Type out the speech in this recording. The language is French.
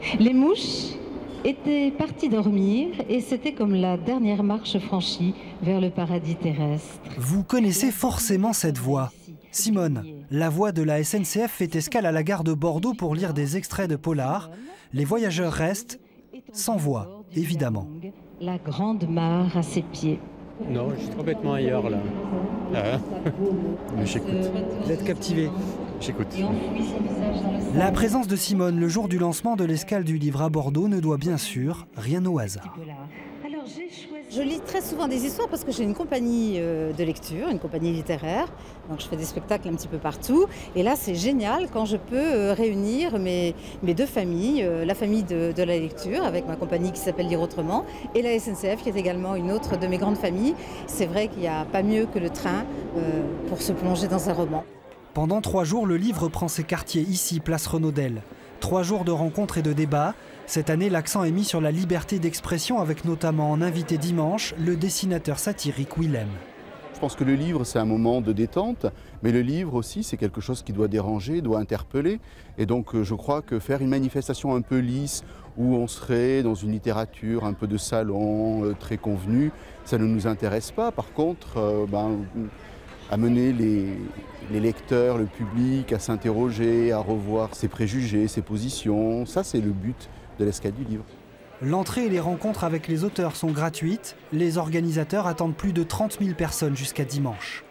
Les mouches étaient parties dormir et c'était comme la dernière marche franchie vers le paradis terrestre. Vous connaissez forcément cette voix. Simone, la voix de la SNCF fait escale à la gare de Bordeaux pour lire des extraits de polar. Les voyageurs restent sans voix, évidemment. La grande mare à ses pieds. Non, je suis complètement ailleurs là. Mais j'écoute. Vous êtes captivé. J'écoute. La présence de Simone le jour du lancement de l'escale du livre à Bordeaux ne doit bien sûr rien au hasard. Je lis très souvent des histoires parce que j'ai une compagnie de lecture, une compagnie littéraire. Donc je fais des spectacles un petit peu partout. Et là, c'est génial quand je peux réunir mes deux familles. La famille de la lecture avec ma compagnie qui s'appelle Lire Autrement et la SNCF qui est également une autre de mes grandes familles. C'est vrai qu'il n'y a pas mieux que le train pour se plonger dans un roman. Pendant 3 jours, le livre prend ses quartiers ici, place Renaudel. 3 jours de rencontres et de débats. Cette année, l'accent est mis sur la liberté d'expression avec notamment en invité dimanche le dessinateur satirique Willem. Je pense que le livre, c'est un moment de détente, mais le livre aussi, c'est quelque chose qui doit déranger, doit interpeller. Et donc, je crois que faire une manifestation un peu lisse, où on serait dans une littérature un peu de salon, très convenue, ça ne nous intéresse pas. Par contre, amener les lecteurs, le public à s'interroger, à revoir ses préjugés, ses positions, ça c'est le but de l'escale du livre. L'entrée et les rencontres avec les auteurs sont gratuites. Les organisateurs attendent plus de 30 000 personnes jusqu'à dimanche.